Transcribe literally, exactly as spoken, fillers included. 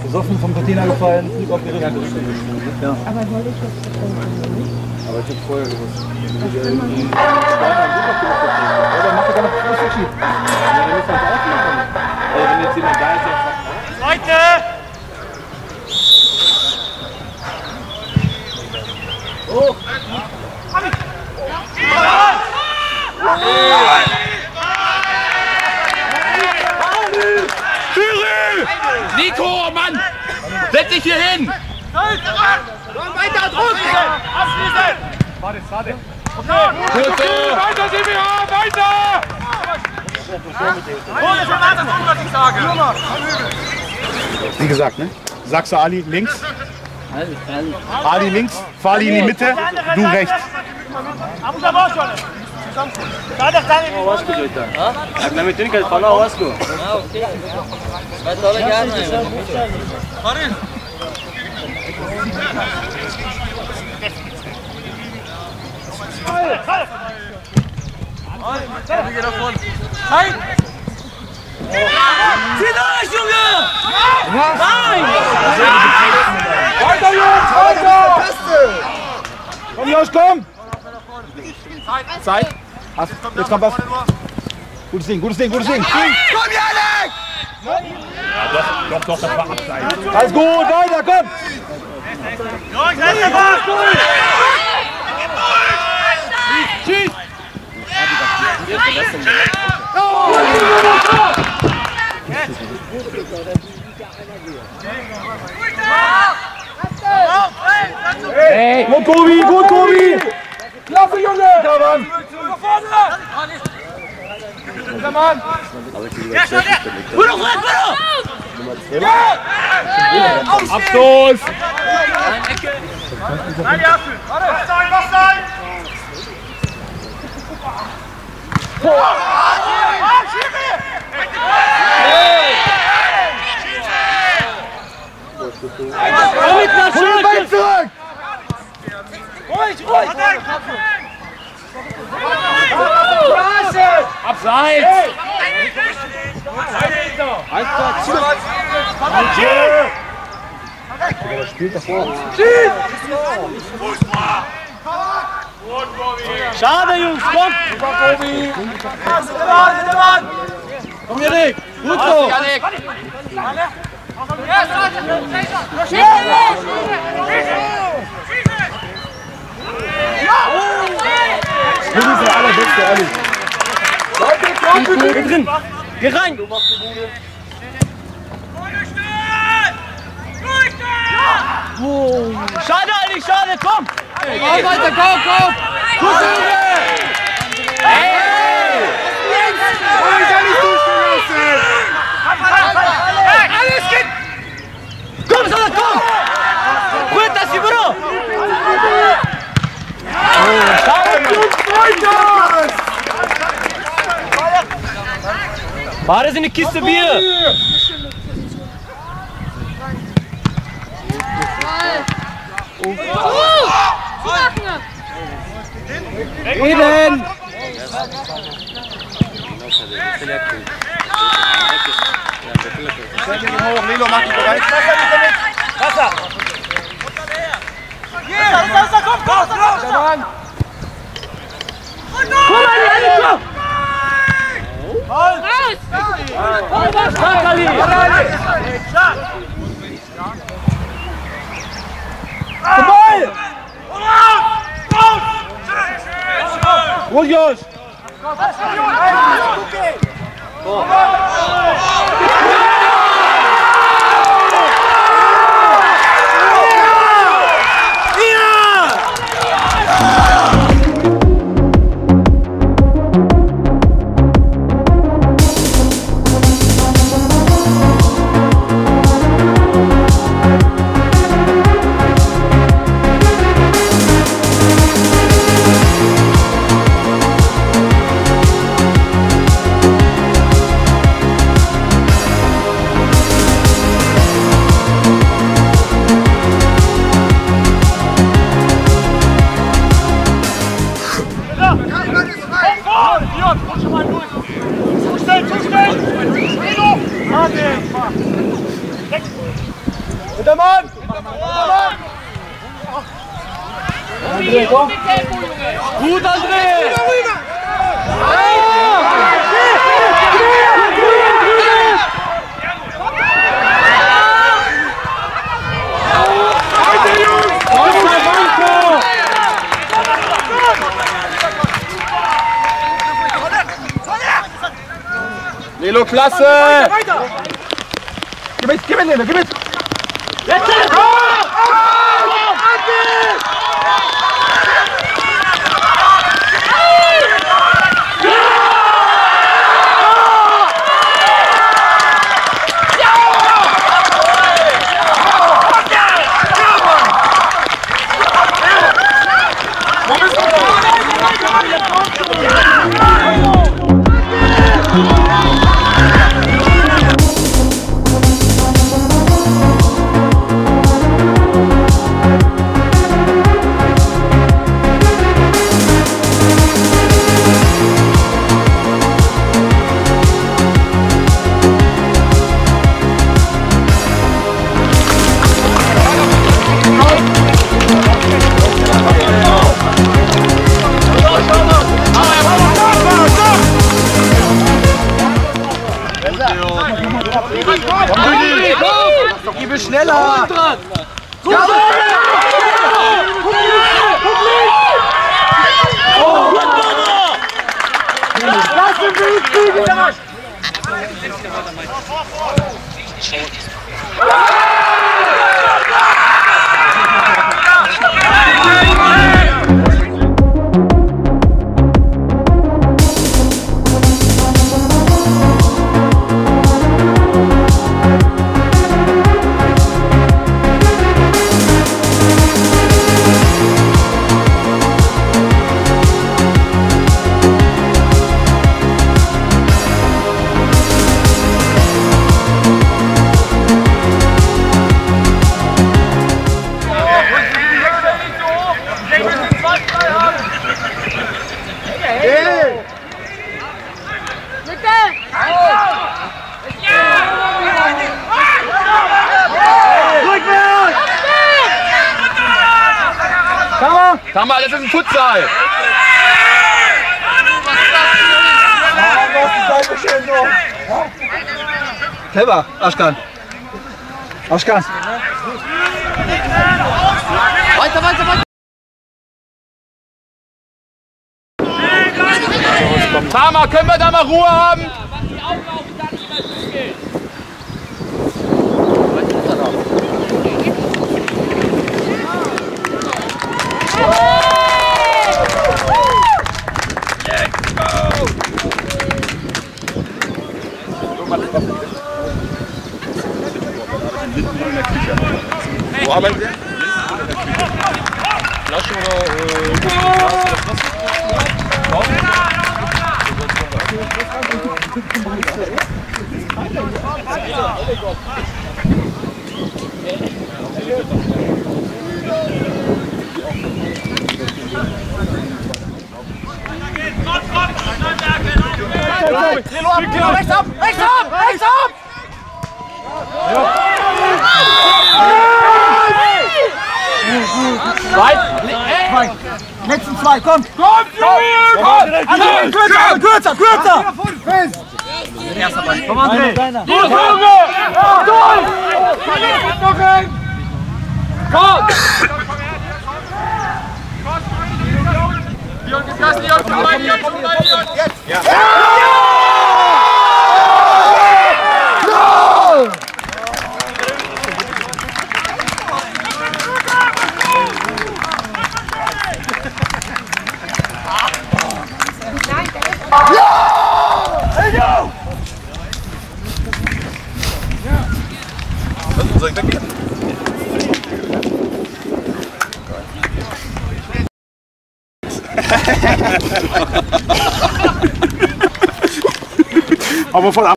Besoffen vom Patina gefallen, Flug aufgerichtet. Ja. Aber wollte ich jetzt nicht. Aber ich hab vorher gewusst. Ja, dann macht er gar nicht Fuß verschiebt. Ja, dann müssen wir uns auch machen. Also wenn jetzt jemand da ist, der sagt... Leute! Oh! Nico, Mann! Setz dich hier hin! Weiter Druck! Abschließen! Warte, warte. Okay, weiter, C B H, weiter! Oh, das war das, was ich sage. Wie gesagt, ne? Sagst du Ali links? Ali links, Fali in die Mitte, du rechts. Aber da war schon. Da da da. Oh, was geht da? Ja, na mit dem kann falar was go. Ah, okay. Vai toda gerne. Sorry. Geh davon. Nein! Zieh durch, Junge! Nein! Weiter, Jungs, weiter! Komm, Jungs, komm! Zeit. Hast, jetzt kommt was. Gutes Ding, gutes Ding, gutes Ding. Komm, Janik! Ja, doch, doch, doch, das war abseits. Alles gut, weiter, komm! Jungs, letzter Ball! Schieß! Hey, gut, Tobi, gut, Tobi! Klasse, Junge! Da, Mann! Da, Mann! Ja, schau dir! Bruder, Bruder! Abstoß! Nein, die Apfel! Mach sein, mach sein! Hol den Ball zurück! Ruhig, ruhig! Abseits! Der spielt davor. Schade, Jungs, komm! Komm, Janik! Gut so! Du bist der Allerbeste, ehrlich. Geh drin! Geh rein! Du machst die Bude. Oh. Schade, Ali, schade, komm! Hey, komm weiter, komm, komm! Gut, Junge! Hey! Ich kann nicht durchgehen lassen! Alles geht! Komm, Salah, komm! Gut, das ist Bro! Wahre sind eine Kiste Bier! Eden! Lilo, mach dich bereit. Wasser! Wasser, Wasser, komm, raus, raus! Komm mal, Ali, komm! Raus! Raus! Stark, Ali! Vorbei! Raus! Raus! Ruhig, Jungs! Gut, André! Lilo, klasse! Gib mit, gib mit, Lilo, gib mit! Jetzt! Gib schneller! Gut! Lass ihn durchfliegen! Sag mal, das ist ein Futsal! Clever, Aschkan. Aschkan. Weiter, weiter, weiter! Tama, können wir da mal Ruhe haben? Wo arbeitet ihr? Flasche oder Rechts ab! Rechts ab! Rechts ab! Zwei. Letzten zwei, komm! Kommt, Junge! André, kürzer, kürzer, kürzer! Fest! Erster Ball. Komm, André! Gut, Junge! Durch! Komm! Ja! Soll ich weggehen? Aber voll ab.